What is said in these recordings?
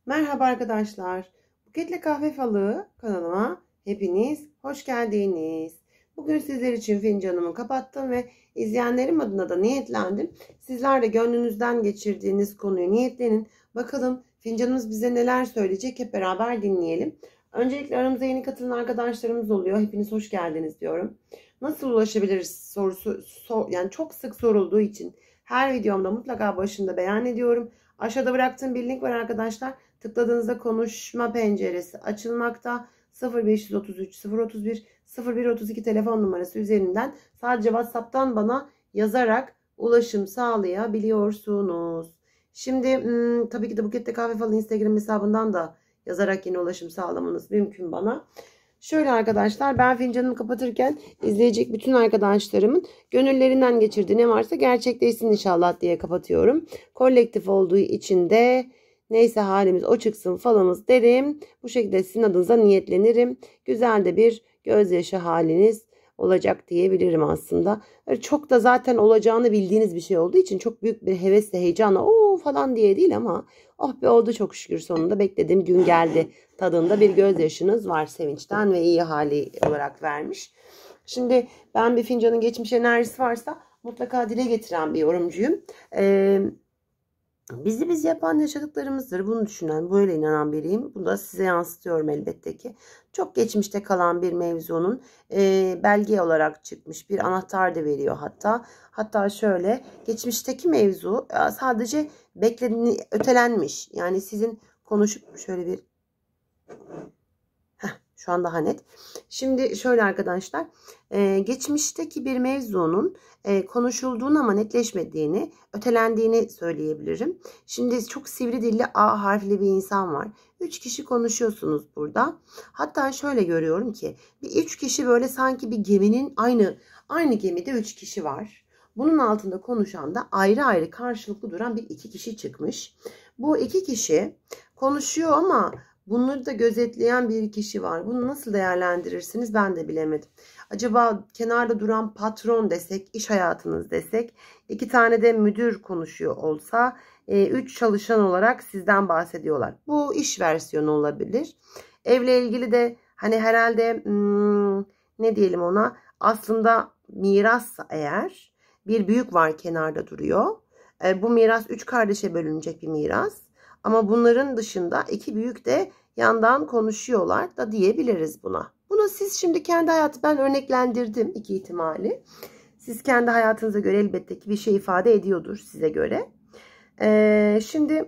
Merhaba arkadaşlar. Buketle Kahve Falı kanalıma hepiniz hoş geldiniz. Bugün sizler için fincanımı kapattım ve izleyenlerim adına da niyetlendim. Sizler de gönlünüzden geçirdiğiniz konuyu niyetlenin. Bakalım fincanımız bize neler söyleyecek, hep beraber dinleyelim. Öncelikle aramıza yeni katılan arkadaşlarımız oluyor. Hepiniz hoş geldiniz diyorum. Nasıl ulaşabiliriz sorusu yani çok sık sorulduğu için her videomda mutlaka başında beyan ediyorum. Aşağıda bıraktığım bir link var arkadaşlar. Tıkladığınızda konuşma penceresi açılmakta. 0533 031 0132 telefon numarası üzerinden sadece WhatsApp'tan bana yazarak ulaşım sağlayabiliyorsunuz. Şimdi tabii ki de Buket'te Kahve Falı Instagram hesabından da yazarak yine ulaşım sağlamanız mümkün bana. Şöyle arkadaşlar, ben fincanımı kapatırken izleyecek bütün arkadaşlarımın gönüllerinden geçirdiği ne varsa gerçekleşsin inşallah diye kapatıyorum. Kolektif olduğu için de neyse halimiz o çıksın falamız derim. Bu şekilde sizin adınıza niyetlenirim. Güzel de bir gözyaşı haliniz olacak diyebilirim aslında. Çok da zaten olacağını bildiğiniz bir şey olduğu için çok büyük bir hevesle, heyecanla o falan diye değil ama oh be oldu çok şükür, sonunda beklediğim gün geldi tadında bir gözyaşınız var, sevinçten ve iyi hali olarak vermiş. Şimdi ben bir fincanın geçmiş enerjisi varsa mutlaka dile getiren bir yorumcuyum. Bizi biz yapan yaşadıklarımızdır. Bunu düşünen, böyle inanan biriyim. Bunu da size yansıtıyorum elbette ki. Çok geçmişte kalan bir mevzunun belge olarak çıkmış bir anahtar da veriyor hatta. Hatta şöyle, geçmişteki mevzu sadece ötelenmiş. Yani sizin konuşup şöyle bir... Şu an daha net. Şimdi şöyle arkadaşlar, geçmişteki bir mevzunun konuşulduğunu ama netleşmediğini, ötelendiğini söyleyebilirim. Şimdi çok sivri dilli A harfli bir insan var. 3 kişi konuşuyorsunuz burada. Hatta şöyle görüyorum ki bir 3 kişi böyle sanki bir geminin aynı gemide 3 kişi var. Bunun altında konuşan da ayrı ayrı karşılıklı duran bir 2 kişi çıkmış. Bu 2 kişi konuşuyor ama bunları da gözetleyen bir kişi var. Bunu nasıl değerlendirirsiniz ben de bilemedim. Acaba kenarda duran patron desek, iş hayatınız desek, 2 tane de müdür konuşuyor olsa, 3 çalışan olarak sizden bahsediyorlar. Bu iş versiyonu olabilir. Evle ilgili de hani herhalde ne diyelim ona, aslında mirassa eğer bir büyük var kenarda duruyor. Bu miras 3 kardeşe bölünecek bir miras. Ama bunların dışında 2 büyük de yandan konuşuyorlar da diyebiliriz buna. Bunu siz şimdi kendi ben örneklendirdim 2 ihtimali. Siz kendi hayatınıza göre elbette ki bir şey ifade ediyordur size göre. Şimdi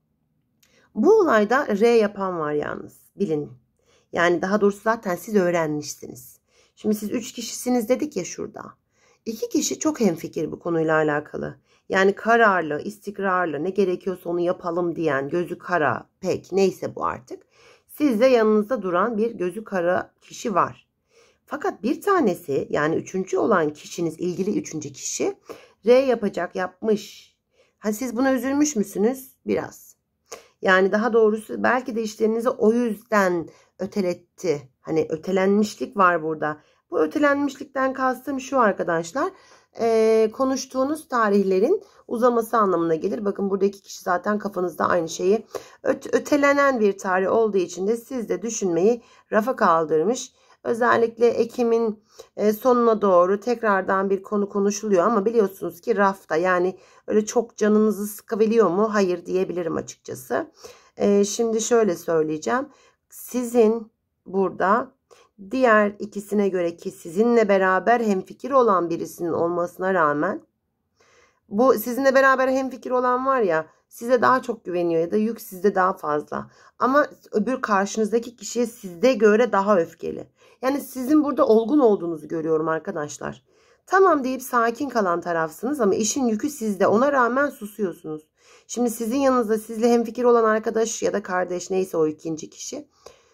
bu olayda R yapan var yalnız, bilin. Yani daha doğrusu zaten siz öğrenmişsiniz. Şimdi siz 3 kişisiniz dedik ya şurada. 2 kişi çok hemfikir bu konuyla alakalı. Yani kararlı, istikrarlı, ne gerekiyorsa onu yapalım diyen, gözü kara, pek neyse bu artık. Sizde yanınızda duran bir gözü kara kişi var. Fakat bir tanesi, yani üçüncü olan kişiniz, ilgili üçüncü kişi R yapmış. Ha, siz buna üzülmüş müsünüz? Biraz. Yani daha doğrusu belki de işlerinizi o yüzden öteletti. Hani ötelenmişlik var burada. Bu ötelenmişlikten kastım şu arkadaşlar. Konuştuğunuz tarihlerin uzaması anlamına gelir. Bakın buradaki kişi zaten kafanızda aynı şeyi ötelenen bir tarih olduğu için de siz de düşünmeyi rafa kaldırmış. Özellikle Ekim'in sonuna doğru tekrardan bir konu konuşuluyor ama biliyorsunuz ki rafta, yani öyle çok canınızı sıkabiliyor mu? Hayır diyebilirim açıkçası. Şimdi şöyle söyleyeceğim. Sizin burada diğer ikisine göre, ki sizinle beraber hemfikir olan birisinin olmasına rağmen, bu sizinle beraber hemfikir olan var ya, size daha çok güveniyor ya da yük sizde daha fazla. Ama öbür karşınızdaki kişiye sizde göre daha öfkeli. Yani sizin burada olgun olduğunuzu görüyorum arkadaşlar. Tamam deyip sakin kalan tarafsınız ama işin yükü sizde. Ona rağmen susuyorsunuz. Şimdi sizin yanınızda sizle hemfikir olan arkadaş ya da kardeş, neyse o ikinci kişi,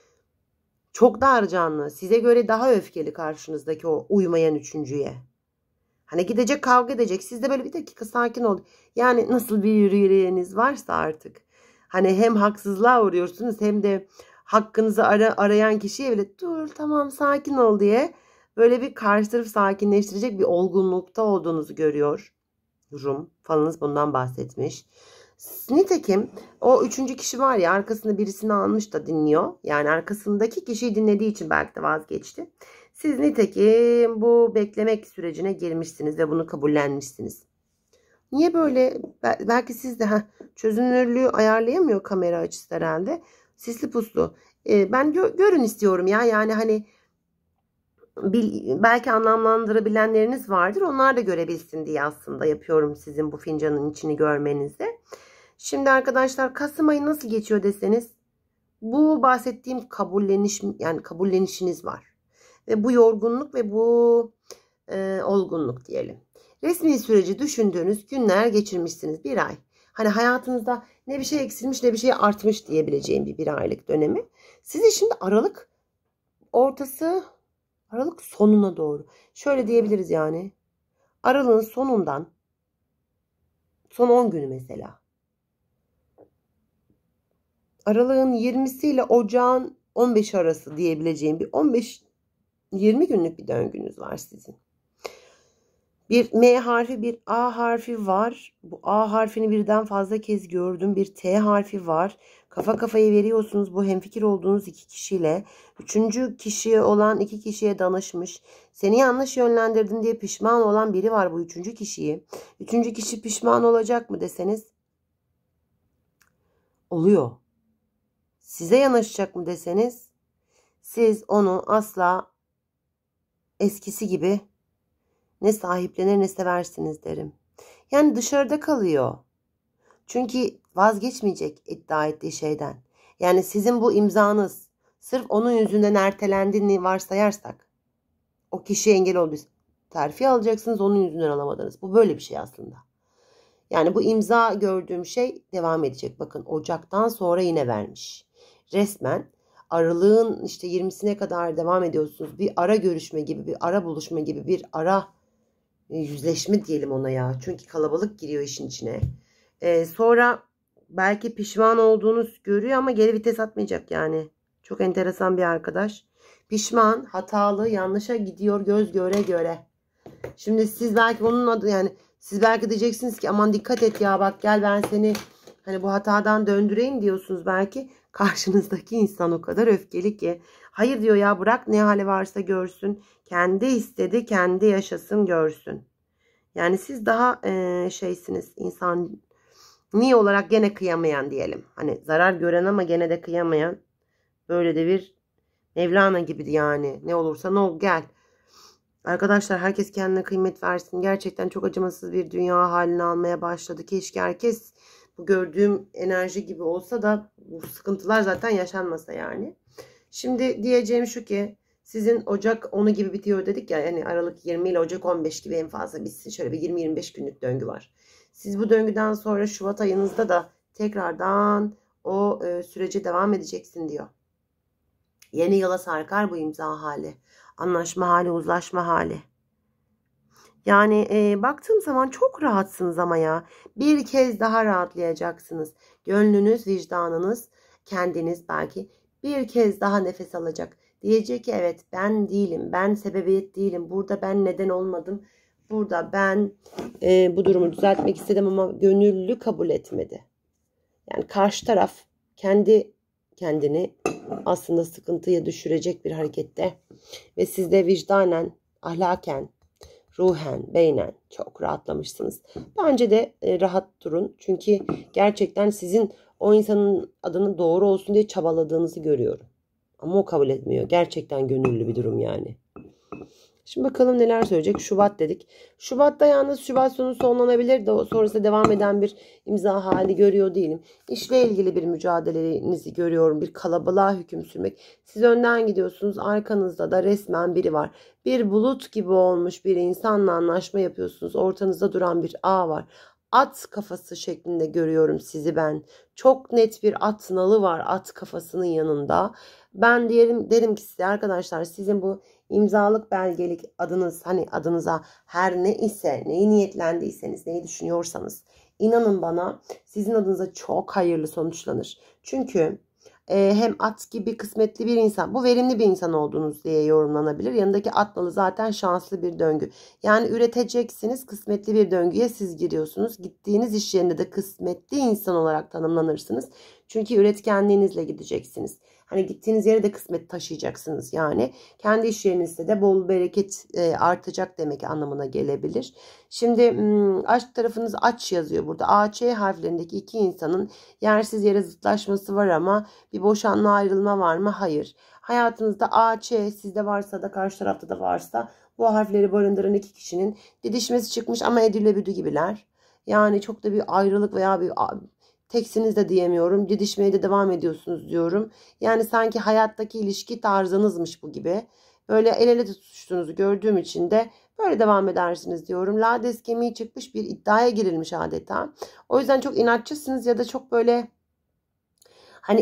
çok daha canlı, size göre daha öfkeli karşınızdaki o uymayan üçüncüye. Hani gidecek, kavga edecek. Siz de böyle bir dakika sakin ol. Yani nasıl bir yüreğiniz varsa artık. Hani hem haksızlığa uğruyorsunuz hem de hakkınızı arayan kişiye bile dur tamam sakin ol diye böyle bir karşı tarafı sakinleştirecek bir olgunlukta olduğunuzu görüyorum. Falınız bundan bahsetmiş. Nitekim o üçüncü kişi var ya, arkasında birisini almış da dinliyor. Yani arkasındaki kişiyi dinlediği için belki de vazgeçti. Siz nitekim bu beklemek sürecine girmişsiniz ve bunu kabullenmişsiniz. Niye böyle? Belki siz de çözünürlüğü ayarlayamıyor kamera açısı herhalde. Sisli puslu. Ben görün istiyorum ya. Yani hani belki anlamlandırabilenleriniz vardır. Onlar da görebilsin diye aslında yapıyorum sizin bu fincanın içini görmenizi. Şimdi arkadaşlar, Kasım ayı nasıl geçiyor deseniz, bu bahsettiğim kabullenişiniz var. Ve bu yorgunluk ve bu olgunluk diyelim. Resmi süreci düşündüğünüz günler geçirmişsiniz, bir ay. Hani hayatınızda ne bir şey eksilmiş ne bir şey artmış diyebileceğim bir aylık dönemi. Sizi şimdi Aralık ortası, Aralık sonuna doğru. Şöyle diyebiliriz yani. Aralığın sonundan son 10 günü mesela. Aralığın 20'si ile Ocağın 15 arası diyebileceğim bir 15-20 günlük bir döngünüz var sizin. Bir M harfi, bir A harfi var. Bu A harfini birden fazla kez gördüm. Bir T harfi var. Kafa kafaya veriyorsunuz bu hemfikir olduğunuz iki kişiyle. Üçüncü kişi olan iki kişiye danışmış. Seni yanlış yönlendirdim diye pişman olan biri var bu üçüncü kişiyi. Üçüncü kişi pişman olacak mı deseniz, oluyor. Size yanaşacak mı deseniz, siz onu asla eskisi gibi ne sahiplenir ne seversiniz derim. Yani dışarıda kalıyor. Çünkü vazgeçmeyecek iddia ettiği şeyden. Yani sizin bu imzanız sırf onun yüzünden ertelendiğini varsayarsak, o kişiye engel olduysa terfi alacaksınız, onun yüzünden alamadınız. Bu böyle bir şey aslında. Yani bu imza gördüğüm şey devam edecek. Bakın Ocak'tan sonra yine vermiş. Resmen Aralık'ın işte 20'sine kadar devam ediyorsunuz. Bir ara görüşme gibi, bir ara buluşma gibi, bir ara yüzleşme diyelim ona ya. Çünkü kalabalık giriyor işin içine. Sonra belki pişman olduğunuz görüyor ama geri vites atmayacak yani. Çok enteresan bir arkadaş. Pişman, hatalı, yanlışa gidiyor göz göre göre. Şimdi siz belki onun adı, yani siz belki diyeceksiniz ki aman dikkat et ya, bak gel ben seni hani bu hatadan döndüreyim diyorsunuz belki. Karşınızdaki insan o kadar öfkeli ki hayır diyor ya, bırak ne hali varsa görsün. Kendi istedi, kendi yaşasın görsün. Yani siz daha şeysiniz, insan niye olarak gene kıyamayan diyelim. Hani zarar gören ama gene de kıyamayan, böyle de bir Mevlana gibi yani. Ne olursa ne ol gel. Arkadaşlar, herkes kendine kıymet versin. Gerçekten çok acımasız bir dünya haline almaya başladı. Keşke herkes bu gördüğüm enerji gibi olsa da bu sıkıntılar zaten yaşanmasa yani. Şimdi diyeceğim şu ki, sizin Ocak 10'u gibi bitiyor dedik ya. Yani Aralık 20 ile Ocak 15 gibi en fazla bitsin. Şöyle bir 20-25 günlük döngü var. Siz bu döngüden sonra Şubat ayınızda da tekrardan o sürece devam edeceksin diyor. Yeni yıla sarkar bu imza hali. Anlaşma hali, uzlaşma hali. Yani baktığım zaman çok rahatsınız ama ya. Bir kez daha rahatlayacaksınız. Gönlünüz, vicdanınız, kendiniz belki bir kez daha nefes alacak. Diyecek ki evet, ben değilim, ben sebebiyet değilim. Burada ben neden olmadım. Burada ben bu durumu düzeltmek istedim ama gönüllü kabul etmedi. Yani karşı taraf kendini aslında sıkıntıya düşürecek bir harekette ve siz de vicdanen, ahlaken, ruhen, beynen çok rahatlamışsınız. Bence de rahat durun. Çünkü gerçekten sizin o insanın adının doğru olsun diye çabaladığınızı görüyorum. Ama o kabul etmiyor. Gerçekten gönüllü bir durum yani. Şimdi bakalım neler söyleyecek. Şubat dedik. Şubat'ta yalnız Şubat sonu sonlanabilir de sonrasında devam eden bir imza hali görüyor değilim. İşle ilgili bir mücadelenizi görüyorum. Bir kalabalığa hüküm sürmek. Siz önden gidiyorsunuz. Arkanızda da resmen biri var. Bir bulut gibi olmuş bir insanla anlaşma yapıyorsunuz. Ortanızda duran bir ağ var. At kafası şeklinde görüyorum sizi ben. Çok net bir at nalı var at kafasının yanında. Ben derim ki size arkadaşlar, sizin bu imzalık belgelik adınız, hani adınıza her ne ise, neyi niyetlendiyseniz, neyi düşünüyorsanız, inanın bana sizin adınıza çok hayırlı sonuçlanır. Çünkü hem at gibi kısmetli bir insan. Bu verimli bir insan olduğunuz diye yorumlanabilir. Yanındaki at nalı zaten şanslı bir döngü. Yani üreteceksiniz, kısmetli bir döngüye siz giriyorsunuz. Gittiğiniz iş yerinde de kısmetli insan olarak tanımlanırsınız. Çünkü üretkenliğinizle gideceksiniz. Hani gittiğiniz yere de kısmet taşıyacaksınız yani. Kendi iş yerinizde de bol bereket artacak demek anlamına gelebilir. Şimdi aşk tarafınız aç yazıyor burada. A, Ç harflerindeki iki insanın yersiz yere zıtlaşması var ama bir boşanma ayrılma var mı? Hayır. Hayatınızda A, Ç sizde varsa da karşı tarafta da varsa bu harfleri barındıran iki kişinin didişmesi çıkmış ama Edile Büdü gibiler. Yani çok da bir ayrılık veya bir teksiniz de diyemiyorum. Didişmeye de devam ediyorsunuz diyorum. Yani sanki hayattaki ilişki tarzınızmış bu gibi. Böyle el ele tutuştuğunuzu gördüğüm için de böyle devam edersiniz diyorum. Lades kemiği çıkmış, bir iddiaya girilmiş adeta. O yüzden çok inatçısınız ya da çok böyle hani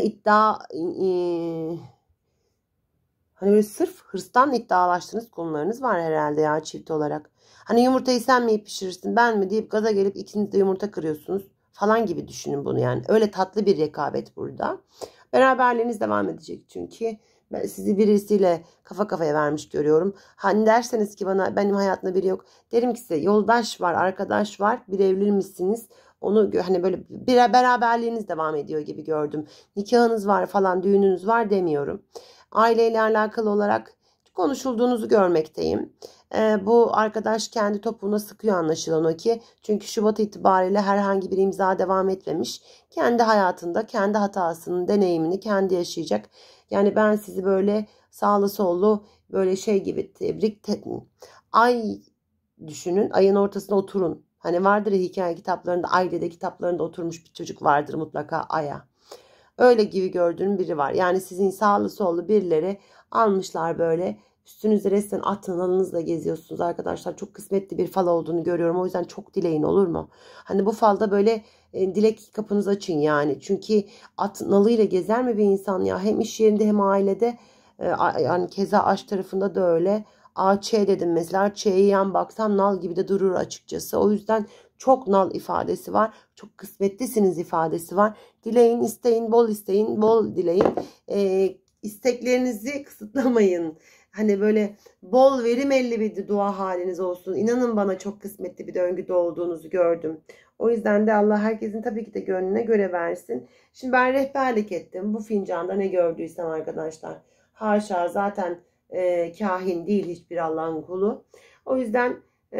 hani böyle sırf hırstan iddialaştığınız konularınız var herhalde ya çift olarak. Hani yumurtayı sen mi pişirirsin ben mi deyip gaza gelip ikiniz de yumurta kırıyorsunuz falan gibi düşünün bunu yani. Öyle tatlı bir rekabet burada. Beraberliğiniz devam edecek çünkü ben sizi birisiyle kafa kafaya vermiş görüyorum. Hani derseniz ki bana benim hayatımda biri yok. Derim ki size yoldaş var, arkadaş var. Bir evli misiniz? Onu hani böyle bir beraberliğiniz devam ediyor gibi gördüm. Nikahınız var falan, düğününüz var demiyorum. Aileyle alakalı olarak konuşulduğunuzu görmekteyim. Bu arkadaş kendi topuğuna sıkıyor anlaşılan o ki. Çünkü Şubat itibariyle herhangi bir imza devam etmemiş. Kendi hayatında kendi hatasının deneyimini kendi yaşayacak. Yani ben sizi böyle sağlı sollu böyle şey gibi tebrik ay düşünün. Ayın ortasına oturun. Hani vardır ya hikaye kitaplarında, ailede kitaplarında oturmuş bir çocuk vardır mutlaka aya. Öyle gibi gördüğüm biri var. Yani sizin sağlı sollu birileri almışlar böyle. Üstünüzde resmen atın alınızla geziyorsunuz arkadaşlar. Çok kısmetli bir fal olduğunu görüyorum. O yüzden çok dileyin olur mu? Hani bu falda böyle dilek kapınızı açın yani. Çünkü at nalıyla gezer mi bir insan ya? Hem iş yerinde hem ailede. Yani keza aşk tarafında da öyle. A, Ç dedim mesela. Ç'ye yan baksam nal gibi de durur açıkçası. O yüzden çok nal ifadesi var. Çok kısmetlisiniz ifadesi var. Dileyin, isteyin, bol dileyin. İsteklerinizi kısıtlamayın. Hani böyle bol verimli bir dua haliniz olsun. İnanın bana çok kısmetli bir döngüde olduğunuzu gördüm. O yüzden de Allah herkesin tabii ki de gönlüne göre versin. Şimdi ben rehberlik ettim. Bu fincanda ne gördüysem arkadaşlar. Haşa zaten kahin değil hiçbir Allah'ın kulu. O yüzden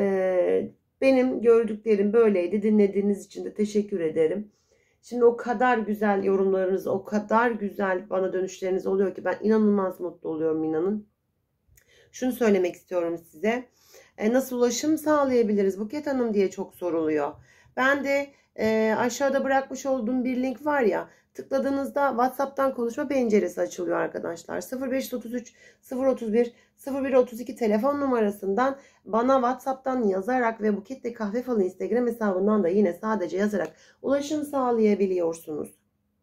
benim gördüklerim böyleydi. Dinlediğiniz için de teşekkür ederim. Şimdi o kadar güzel yorumlarınız, o kadar güzel bana dönüşleriniz oluyor ki ben inanılmaz mutlu oluyorum inanın. Şunu söylemek istiyorum size. Nasıl ulaşım sağlayabiliriz Buket Hanım diye çok soruluyor. Ben de aşağıda bırakmış olduğum bir link var ya. Tıkladığınızda WhatsApp'tan konuşma penceresi açılıyor arkadaşlar. 0533 031 0132 telefon numarasından bana WhatsApp'tan yazarak ve Buket'le Kahve Falı Instagram hesabından da yine sadece yazarak ulaşım sağlayabiliyorsunuz.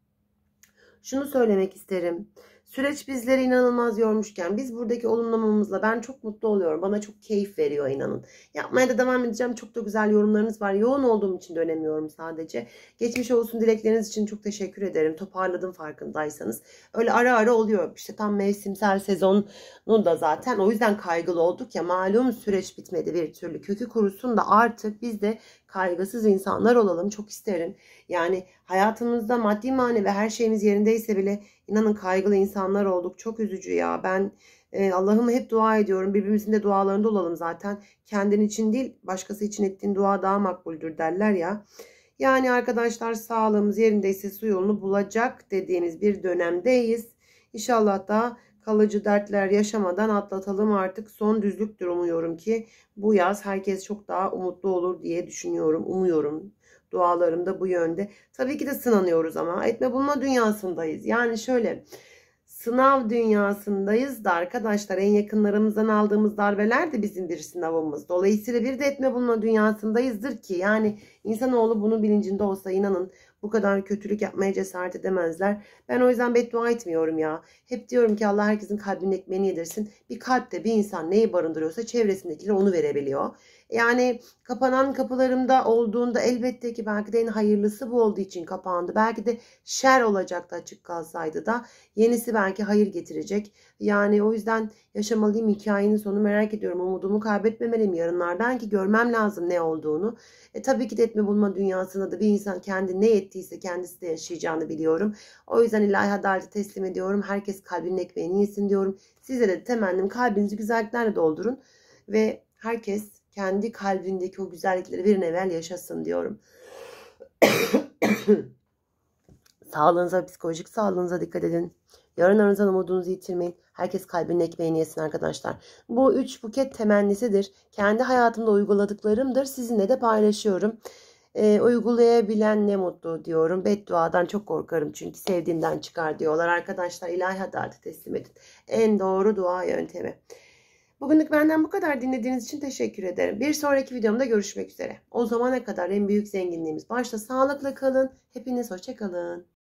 Şunu söylemek isterim. Süreç bizleri inanılmaz yormuşken biz buradaki olumlamamızla ben çok mutlu oluyorum. Bana çok keyif veriyor inanın. Yapmaya da devam edeceğim. Çok da güzel yorumlarınız var. Yoğun olduğum için dönemiyorum sadece. Geçmiş olsun dilekleriniz için çok teşekkür ederim. Toparladım farkındaysanız. Öyle ara ara oluyor. İşte tam mevsimsel sezonu da zaten. O yüzden kaygılı olduk ya. Malum süreç bitmedi bir türlü. Kökü kurusun da artık biz de kaygısız insanlar olalım. Çok isterim. Yani hayatımızda maddi manevi her şeyimiz yerindeyse bile inanın kaygılı insanlar olduk. Çok üzücü ya. Ben Allah'ıma hep dua ediyorum. Birbirimizin de dualarında olalım zaten. Kendin için değil başkası için ettiğin dua daha makbuldür derler ya. Yani arkadaşlar sağlığımız yerindeyse su yolunu bulacak dediğimiz bir dönemdeyiz. İnşallah da kalıcı dertler yaşamadan atlatalım artık. Son düzlüktür umuyorum ki bu yaz herkes çok daha umutlu olur diye düşünüyorum. Umuyorum. Dualarım da bu yönde. Tabii ki de sınanıyoruz ama etme bulma dünyasındayız. Yani şöyle sınav dünyasındayız da arkadaşlar en yakınlarımızdan aldığımız darbeler de bizim bir sınavımız. Dolayısıyla bir de etme bulma dünyasındayızdır ki yani insanoğlu bunun bilincinde olsa inanın bu kadar kötülük yapmaya cesaret edemezler. Ben o yüzden beddua etmiyorum ya. Hep diyorum ki Allah herkesin kalbinin ekmeğini yedirsin. Bir kalpte bir insan neyi barındırıyorsa çevresindekiler onu verebiliyor. Yani kapanan kapılarımda olduğunda elbette ki belki de en hayırlısı bu olduğu için kapandı. Belki de şer olacaktı açık kalsaydı da yenisi belki hayır getirecek. Yani o yüzden yaşamalıyım, hikayenin sonunu merak ediyorum. Umudumu kaybetmemeliyim yarınlardan ki görmem lazım ne olduğunu. Tabii ki de etme bulma dünyasında da bir insan kendi ne ettiyse kendisi de yaşayacağını biliyorum. O yüzden ilahi adaleti teslim ediyorum. Herkes kalbinin ekmeğini yesin diyorum. Size de temennim kalbinizi güzelliklerle doldurun. Ve herkes kendi kalbindeki o güzellikleri bir an evvel yaşasın diyorum. Sağlığınıza, psikolojik sağlığınıza dikkat edin. Yarınlarınızdan umudunuzu yitirmeyin. Herkes kalbinin ekmeğini yesin arkadaşlar. Bu 3 buket temennisidir. Kendi hayatımda uyguladıklarımdır. Sizinle de paylaşıyorum. Uygulayabilen ne mutlu diyorum. Bedduadan çok korkarım çünkü sevdiğinden çıkar diyorlar arkadaşlar. İlahi adaleti teslim edin. En doğru dua yöntemi. Bugünlük benden bu kadar. Dinlediğiniz için teşekkür ederim. Bir sonraki videomda görüşmek üzere. O zamana kadar en büyük zenginliğimiz başta sağlıkla kalın. Hepiniz hoşça kalın.